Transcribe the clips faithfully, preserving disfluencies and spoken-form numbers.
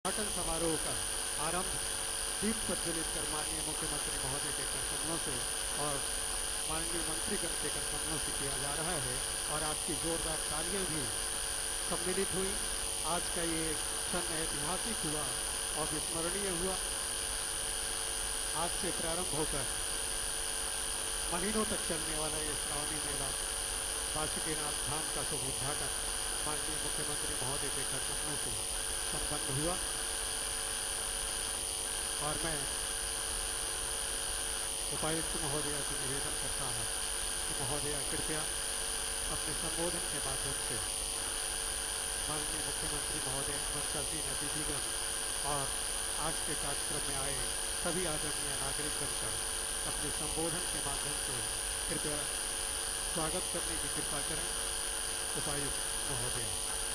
उद्घाटन समारोह का आरंभ दीप प्रज्वलित कर माननीय मुख्यमंत्री महोदय के करकमलों से और माननीय मंत्रीगण के करकमलों से किया जा रहा है और आपकी जोरदार तालियां भी सम्मिलित हुई। आज का ये क्षण ऐतिहासिक हुआ और विस्मरणीय हुआ। आज से प्रारंभ होकर महीनों तक चलने वाला ये श्रावणी मेला बासुकीनाथ धाम का शुभ उद्घाटन माननीय मुख्यमंत्री महोदय के करकमलों से संपन्न हुआ। और मैं उपायुक्त महोदया से निवेदन करता हूँ कि महोदया कृपया अपने संबोधन के माध्यम से माननीय मुख्यमंत्री महोदय, मंचासीन अतिथिगण और आज के कार्यक्रम में आए सभी आदरणीय नागरिकगण का अपने संबोधन के माध्यम से कृपया स्वागत करने की कृपा करें। उपायुक्त महोदय।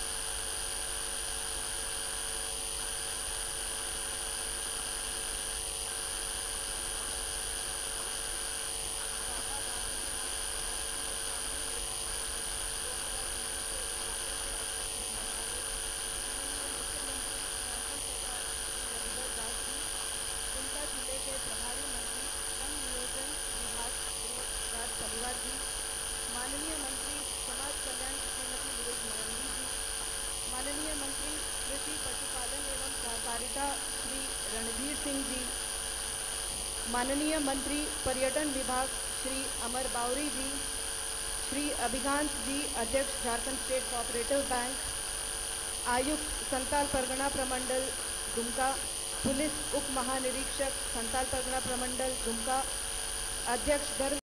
जिले के प्रभारी मंत्री श्रम नियोजन विभाग राज परिवार जी, माननीय मंत्री समाज कल्याण श्रीमती नीरज मरंडी जी, माननीय मंत्री कृषि पशुपालन एवं सहकारिता श्री रणधीर सिंह जी, माननीय मंत्री पर्यटन विभाग श्री अमर बावरी जी, श्री अभिकांत जी अध्यक्ष झारखंड स्टेट कोऑपरेटिव बैंक, आयुक्त संताल परगना प्रमंडल दुमका, पुलिस उप महानिरीक्षक संताल परगना प्रमंडल दुमका, अध्यक्ष धर्म